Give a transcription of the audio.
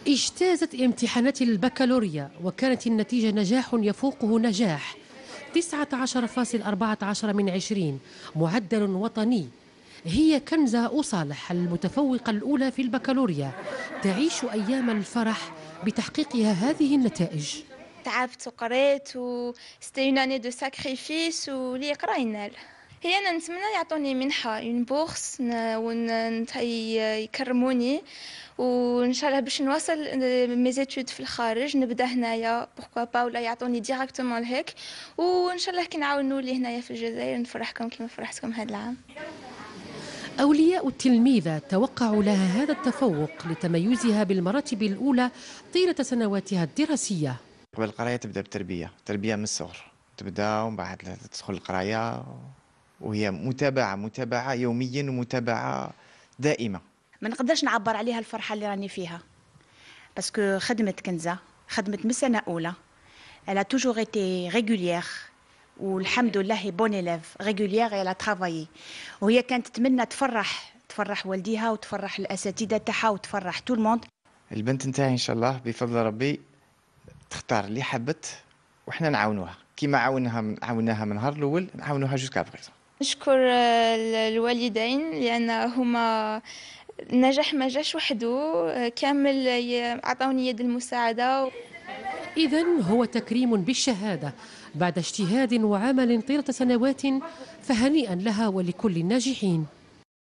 اجتازت امتحانات البكالوريا وكانت النتيجة نجاح يفوقه نجاح 19.14 من 20، معدل وطني. هي كنزة أصالح المتفوقة الأولى في البكالوريا تعيش أيام الفرح بتحقيقها هذه النتائج. تعبت وقريت سيتي اون اني دو ساكريفيس واللي يقرا ينال. هي انا نتمنى يعطوني منحه اون بورس يكرموني، وان شاء الله باش نواصل ميزيتود في الخارج، نبدا هنايا بوركوا با، ولا يعطوني ديراكتومون لهيك، وان شاء الله كي نعاود نولي هنايا في الجزائر نفرحكم كيما فرحتكم هذا العام. أولياء التلميذة توقعوا لها هذا التفوق لتميزها بالمراتب الأولى طيلة سنواتها الدراسية. قبل القراية تبدأ بتربية من الصغر، تبدأ ومن بعد تدخل القراية، وهي متابعة يوميا ومتابعة دائمة. ما نقدرش نعبر عليها الفرحة اللي راني فيها، باسكو خدمت كنزة، خدمت من سنة أولى، elle a toujours été régulière، والحمد لله هي بون إليف régulière et elle a travaillé، وهي كانت تتمنى تفرح والديها وتفرح الأساتذة تاعها وتفرح تو الموند. البنت نتاعي إن شاء الله بفضل ربي تختار اللي حبت، وإحنا نعاونوها كيما عاوناها من النهار الأول، نعاونوها جوسكا بريزون. نشكر الوالدين لأن هما النجاح ما جاش وحده، كامل عطاوني يد المساعدة. إذن هو تكريم بالشهادة بعد اجتهاد وعمل طيلة سنوات، فهنيئا لها ولكل الناجحين.